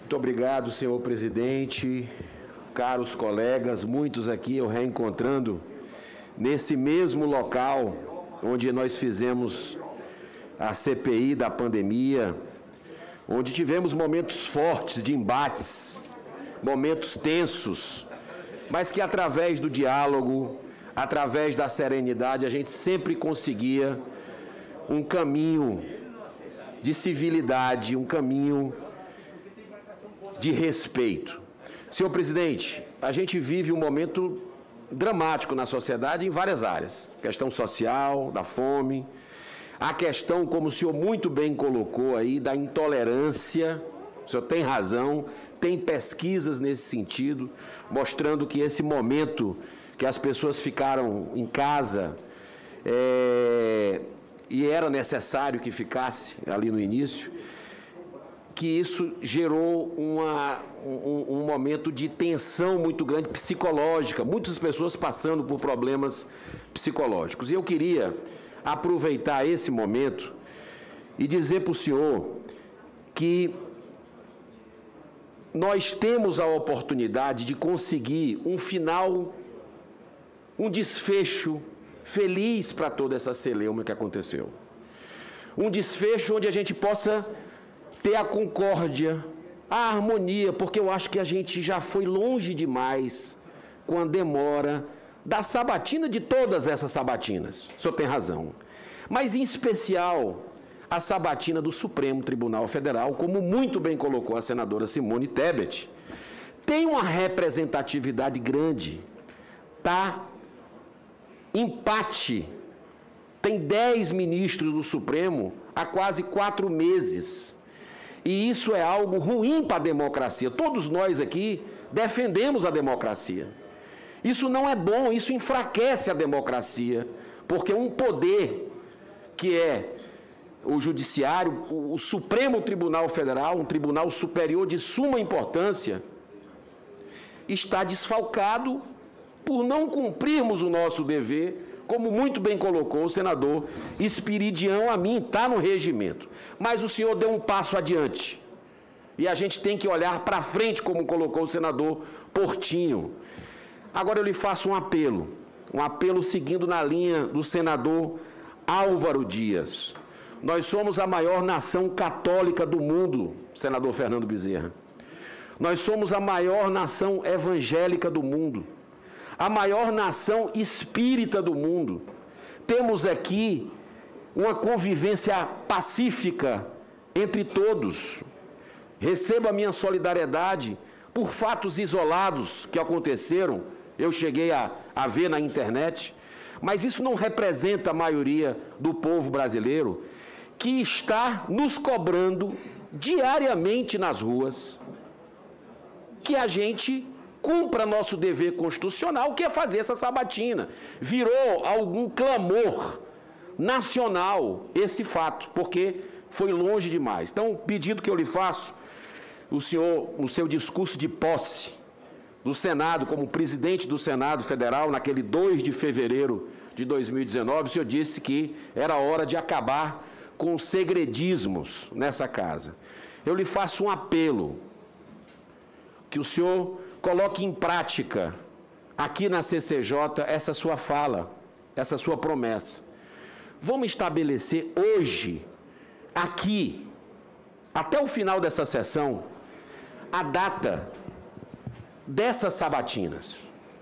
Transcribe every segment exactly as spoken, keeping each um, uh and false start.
Muito obrigado, senhor presidente, caros colegas, muitos aqui eu reencontrando nesse mesmo local onde nós fizemos a C P I da pandemia, onde tivemos momentos fortes de embates, momentos tensos, mas que através do diálogo, através da serenidade, a gente sempre conseguia um caminho de civilidade, um caminho de respeito. Senhor presidente, a gente vive um momento dramático na sociedade em várias áreas. Questão social, da fome, a questão, como o senhor muito bem colocou aí, da intolerância. O senhor tem razão, tem pesquisas nesse sentido, mostrando que esse momento que as pessoas ficaram em casa, é, e era necessário que ficasse ali no início, que isso gerou uma, um, um momento de tensão muito grande psicológica, muitas pessoas passando por problemas psicológicos. E eu queria aproveitar esse momento e dizer para o senhor que nós temos a oportunidade de conseguir um final, um desfecho feliz para toda essa celeuma que aconteceu. Um desfecho onde a gente possa ter a concórdia, a harmonia, porque eu acho que a gente já foi longe demais com a demora da sabatina, de todas essas sabatinas. O senhor tem razão. Mas, em especial, a sabatina do Supremo Tribunal Federal, como muito bem colocou a senadora Simone Tebet, tem uma representatividade grande. Está empate. Tem dez ministros do Supremo há quase quatro meses. E isso é algo ruim para a democracia. Todos nós aqui defendemos a democracia. Isso não é bom, isso enfraquece a democracia, porque um poder que é o Judiciário, o Supremo Tribunal Federal, um tribunal superior de suma importância, está desfalcado por não cumprirmos o nosso dever, como muito bem colocou o senador Espiridião Amin, está no regimento. Mas o senhor deu um passo adiante. E a gente tem que olhar para frente, como colocou o senador Portinho. Agora eu lhe faço um apelo, um apelo seguindo na linha do senador Álvaro Dias. Nós somos a maior nação católica do mundo, senador Fernando Bezerra. Nós somos a maior nação evangélica do mundo, a maior nação espírita do mundo. Temos aqui uma convivência pacífica entre todos. Recebo a minha solidariedade por fatos isolados que aconteceram, eu cheguei a, a ver na internet, mas isso não representa a maioria do povo brasileiro que está nos cobrando diariamente nas ruas que a gente cumpra nosso dever constitucional, que é fazer essa sabatina. Virou algum clamor nacional esse fato, porque foi longe demais. Então, o pedido que eu lhe faço, o senhor, no seu discurso de posse do Senado, como presidente do Senado Federal, naquele dois de fevereiro de dois mil e dezenove, o senhor disse que era hora de acabar com os segredismos nessa casa. Eu lhe faço um apelo, que o senhor coloque em prática, aqui na C C J, essa sua fala, essa sua promessa. Vamos estabelecer hoje, aqui, até o final dessa sessão, a data dessas sabatinas.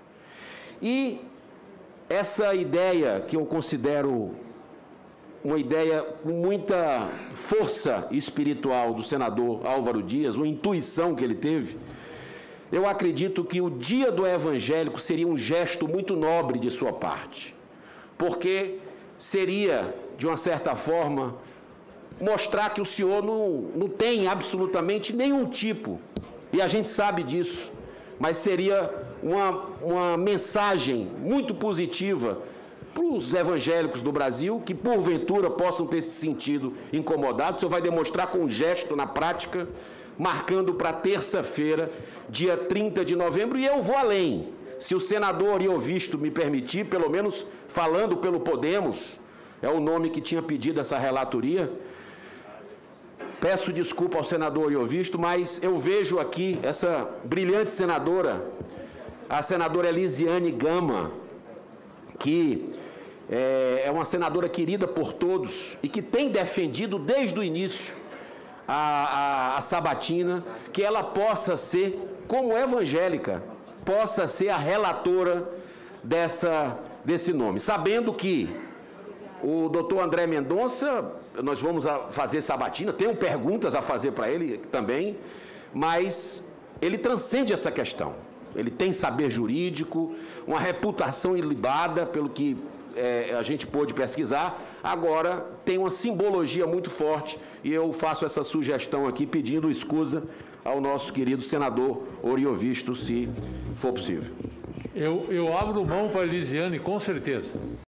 E essa ideia, que eu considero uma ideia com muita força espiritual do senador Álvaro Dias, uma intuição que ele teve, eu acredito que o Dia do Evangélico seria um gesto muito nobre de sua parte, porque seria, de uma certa forma, mostrar que o senhor não, não tem absolutamente nenhum tipo, e a gente sabe disso, mas seria uma, uma mensagem muito positiva para os evangélicos do Brasil, que porventura possam ter se sentido incomodados. O senhor vai demonstrar com um gesto na prática, marcando para terça-feira, dia trinta de novembro, e eu vou além. Se o senador Ariovisto me permitir, pelo menos falando pelo Podemos, é o nome que tinha pedido essa relatoria, Peço desculpa ao senador Oriovisto, mas eu vejo aqui essa brilhante senadora, a senadora Elisiane Gama, que é, é uma senadora querida por todos e que tem defendido desde o início a, a, a sabatina, que ela possa ser, como evangélica, possa ser a relatora dessa, desse nome, sabendo que o doutor André Mendonça, nós vamos fazer sabatina, tenho perguntas a fazer para ele também, mas ele transcende essa questão. Ele tem saber jurídico, uma reputação ilibada, pelo que é, a gente pôde pesquisar, agora tem uma simbologia muito forte e eu faço essa sugestão aqui pedindo escusa ao nosso querido senador Oriovisto, se for possível. Eu, eu abro mão para a Elisiane, com certeza.